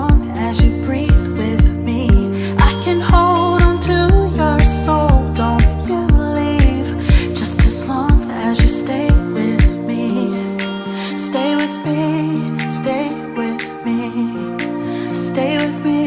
long as you breathe with me. I can hold on to your soul, don't you leave. Just as long as you stay with me. Stay with me, stay with me, stay with me.